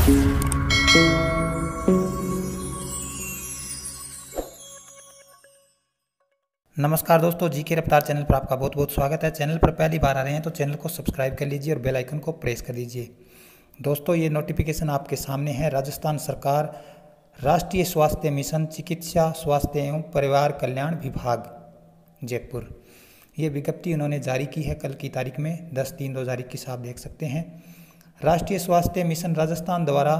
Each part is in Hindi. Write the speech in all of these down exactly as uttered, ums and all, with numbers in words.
नमस्कार दोस्तों, जी के रफ्तार चैनल पर आपका बहुत बहुत स्वागत है। चैनल पर पहली बार आ रहे हैं तो चैनल को सब्सक्राइब कर लीजिए और बेल आइकन को प्रेस कर दीजिए। दोस्तों, ये नोटिफिकेशन आपके सामने है। राजस्थान सरकार राष्ट्रीय स्वास्थ्य मिशन चिकित्सा स्वास्थ्य एवं परिवार कल्याण विभाग जयपुर, ये विज्ञप्ति उन्होंने जारी की है कल की तारीख में दस तीन दो हज़ार इक्कीस। आप देख सकते हैं, राष्ट्रीय स्वास्थ्य मिशन राजस्थान द्वारा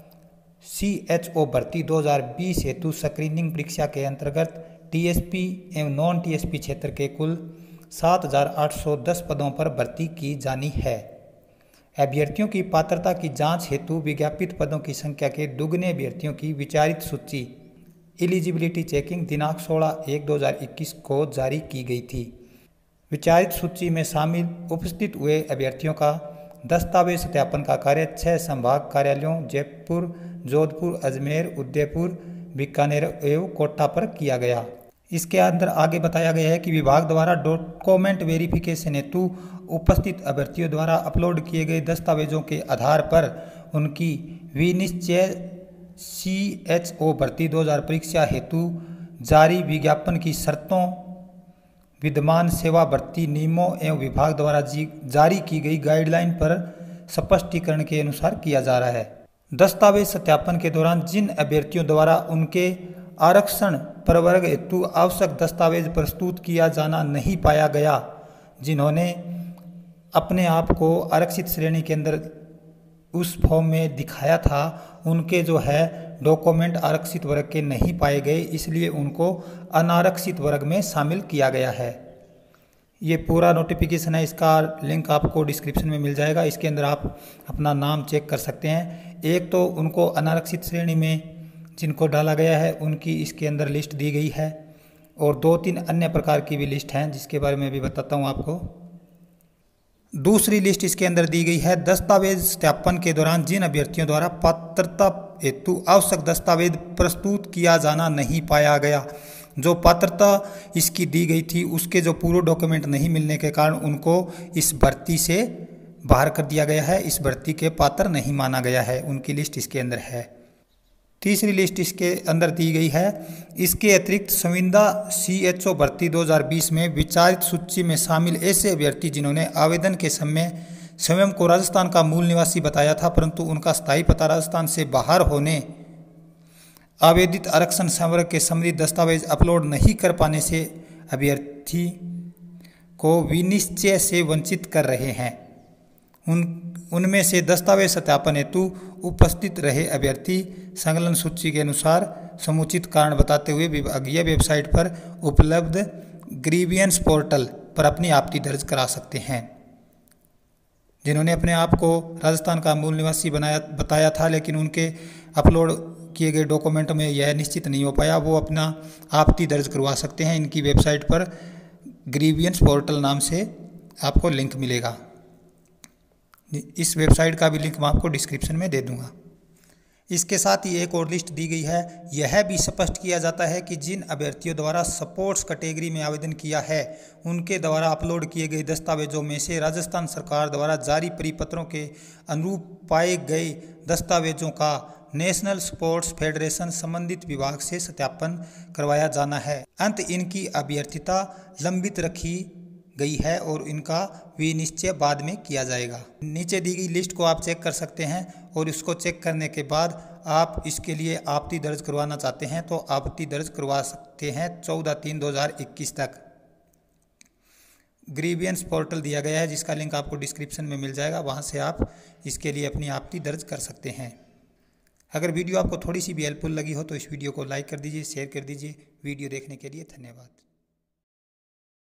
सी एच ओ भर्ती दो हज़ार बीस हेतु स्क्रीनिंग परीक्षा के अंतर्गत टीएसपी एवं नॉन टीएसपी क्षेत्र के कुल सात हज़ार आठ सौ दस पदों पर भर्ती की जानी है। अभ्यर्थियों की पात्रता की जांच हेतु विज्ञापित पदों की संख्या के दुगने अभ्यर्थियों की विचारित सूची एलिजिबिलिटी चेकिंग दिनांक सोलह एक दो हज़ार इक्कीस को जारी की गई थी। विचारित सूची में शामिल उपस्थित हुए अभ्यर्थियों का दस्तावेज सत्यापन का कार्य छह संभाग कार्यालयों जयपुर, जोधपुर, अजमेर, उदयपुर, बीकानेर एवं कोटा पर किया गया। इसके अंदर आगे बताया गया है कि विभाग द्वारा डॉक्यूमेंट वेरिफिकेशन हेतु उपस्थित अभ्यर्थियों द्वारा अपलोड किए गए दस्तावेजों के आधार पर उनकी विनिश्चय सी एच ओ भर्ती दो हज़ार परीक्षा हेतु जारी विज्ञापन की शर्तों, विद्यमान सेवा भर्ती नियमों एवं विभाग द्वारा जारी की गई गाइडलाइन पर स्पष्टीकरण के अनुसार किया जा रहा है। दस्तावेज सत्यापन के दौरान जिन अभ्यर्थियों द्वारा उनके आरक्षण प्रवर्ग हेतु आवश्यक दस्तावेज प्रस्तुत किया जाना नहीं पाया गया, जिन्होंने अपने आप को आरक्षित श्रेणी के अंदर उस फॉर्म में दिखाया था, उनके जो है डॉक्यूमेंट आरक्षित वर्ग के नहीं पाए गए, इसलिए उनको अनारक्षित वर्ग में शामिल किया गया है। ये पूरा नोटिफिकेशन है, इसका लिंक आपको डिस्क्रिप्शन में मिल जाएगा। इसके अंदर आप अपना नाम चेक कर सकते हैं। एक तो उनको अनारक्षित श्रेणी में जिनको डाला गया है उनकी इसके अंदर लिस्ट दी गई है, और दो तीन अन्य प्रकार की भी लिस्ट हैं जिसके बारे में भी बताता हूँ आपको। दूसरी लिस्ट इसके अंदर दी गई है, दस्तावेज सत्यापन के दौरान जिन अभ्यर्थियों द्वारा पात्रता हेतु आवश्यक दस्तावेज प्रस्तुत किया जाना नहीं पाया गया, जो पात्रता इसकी दी गई थी उसके जो पूरे डॉक्यूमेंट नहीं मिलने के कारण उनको इस भर्ती से बाहर कर दिया गया है, इस भर्ती के पात्र नहीं माना गया है, उनकी लिस्ट इसके अंदर है। तीसरी लिस्ट इसके अंदर दी गई है। इसके अतिरिक्त संविदा सी एच ओ भर्ती दो हज़ार बीस में विचारित सूची में शामिल ऐसे अभ्यर्थी जिन्होंने आवेदन के समय स्वयं को राजस्थान का मूल निवासी बताया था, परंतु उनका स्थायी पता राजस्थान से बाहर होने, आवेदित आरक्षण संवर्ग के संबंधित दस्तावेज अपलोड नहीं कर पाने से अभ्यर्थी को विनिश्चय से वंचित कर रहे हैं। उन उनमें से दस्तावेज सत्यापन हेतु उपस्थित रहे अभ्यर्थी संकलन सूची के अनुसार समुचित कारण बताते हुए विभागीय वेबसाइट पर उपलब्ध ग्रीवियंस पोर्टल पर अपनी आपत्ति दर्ज करा सकते हैं। जिन्होंने अपने आप को राजस्थान का मूल निवासी बनाया बताया था, लेकिन उनके अपलोड किए गए डॉक्यूमेंट में यह निश्चित नहीं हो पाया, वो अपना आपत्ति दर्ज करवा सकते हैं। इनकी वेबसाइट पर ग्रीवियंस पोर्टल नाम से आपको लिंक मिलेगा। इस वेबसाइट का भी लिंक मैं आपको डिस्क्रिप्शन में दे दूंगा। इसके साथ ही एक और लिस्ट दी गई है। यह भी स्पष्ट किया जाता है कि जिन अभ्यर्थियों द्वारा स्पोर्ट्स कैटेगरी में आवेदन किया है उनके द्वारा अपलोड किए गए दस्तावेजों में से राजस्थान सरकार द्वारा जारी परिपत्रों के अनुरूप पाए गए दस्तावेजों का नेशनल स्पोर्ट्स फेडरेशन संबंधित विभाग से सत्यापन करवाया जाना है। अंत इनकी अभ्यर्थिता लंबित रखी गई है और इनका विनिश्चय बाद में किया जाएगा। नीचे दी गई लिस्ट को आप चेक कर सकते हैं, और इसको चेक करने के बाद आप इसके लिए आपत्ति दर्ज करवाना चाहते हैं तो आपत्ति दर्ज करवा सकते हैं चौदह तीन दो हज़ार इक्कीस तक। ग्रीवियंस पोर्टल दिया गया है जिसका लिंक आपको डिस्क्रिप्शन में मिल जाएगा, वहां से आप इसके लिए अपनी आपत्ति दर्ज कर सकते हैं। अगर वीडियो आपको थोड़ी सी भी हेल्पफुल लगी हो तो इस वीडियो को लाइक कर दीजिए, शेयर कर दीजिए। वीडियो देखने के लिए धन्यवाद।